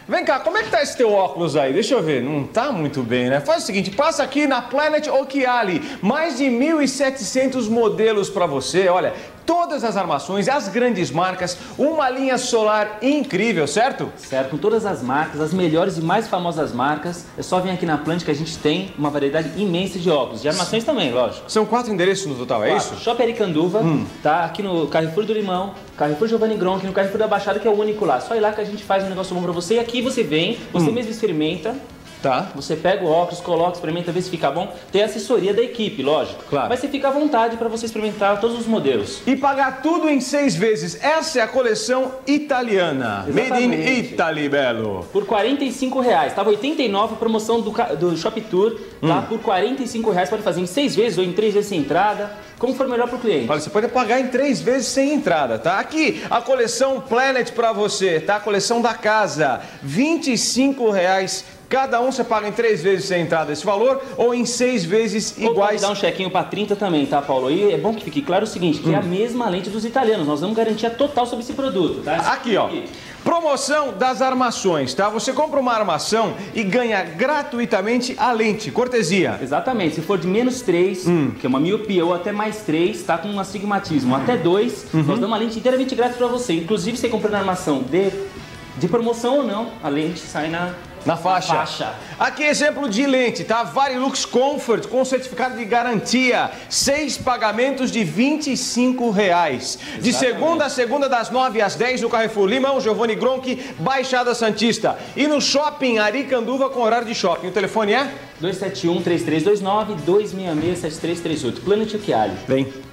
Vem cá, como é que tá esse teu óculos aí? Deixa eu ver, não tá muito bem, né? Faz o seguinte, passa aqui na Planet Occhiali, mais de 1.700 modelos pra você, olha, todas as armações, as grandes marcas, uma linha solar incrível, certo? Certo, com todas as marcas, as melhores e mais famosas marcas, é só vir aqui na Planet que a gente tem uma variedade imensa de óculos, de armações também, lógico. São 4 endereços no total, é isso? Shopping Aricanduva, tá aqui no Carrefour do Limão, Carrefour Giovanni Gronchi, no Carrefour da Baixada, que é o único lá. Só ir lá que a gente faz um negócio bom pra você. E aqui você vem, você mesmo experimenta. Tá. Você pega o óculos, coloca, experimenta, vê se fica bom. Tem assessoria da equipe, lógico. Claro. Mas você fica à vontade para você experimentar todos os modelos. E pagar tudo em 6 vezes. Essa é a coleção italiana. Exatamente. Made in Italy, Belo. Por R$45. Tava 89 a promoção do Shop Tour. Tá? Por R$45. Pode fazer em 6 vezes ou em 3 vezes sem entrada. Como for melhor pro cliente. Olha, você pode pagar em 3 vezes sem entrada, tá? Aqui, a coleção Planet pra você, tá? A coleção da casa. R$25. Cada um você paga em 3 vezes sem entrada esse valor ou em 6 vezes iguais. Ou pode dar um chequinho para 30 também, tá, Paulo? E é bom que fique claro o seguinte, que é a mesma lente dos italianos. Nós damos garantia total sobre esse produto, tá? Aqui, ó. Promoção das armações, tá? Você compra uma armação e ganha gratuitamente a lente, cortesia. Exatamente. Se for de menos 3, que é uma miopia, ou até mais 3, tá com um astigmatismo, até 2, nós damos uma lente inteiramente grátis para você. Inclusive, você comprando a armação de promoção ou não, a lente sai na faixa. Aqui exemplo de lente, tá? Varilux Comfort com certificado de garantia. 6 pagamentos de R$25. De segunda a segunda, das 9 às 10 no Carrefour Limão, Giovanni Gronchi, Baixada Santista. E no Shopping Aricanduva com horário de shopping. O telefone é? 271-3329-266-7338. Planet Occhiali. Vem.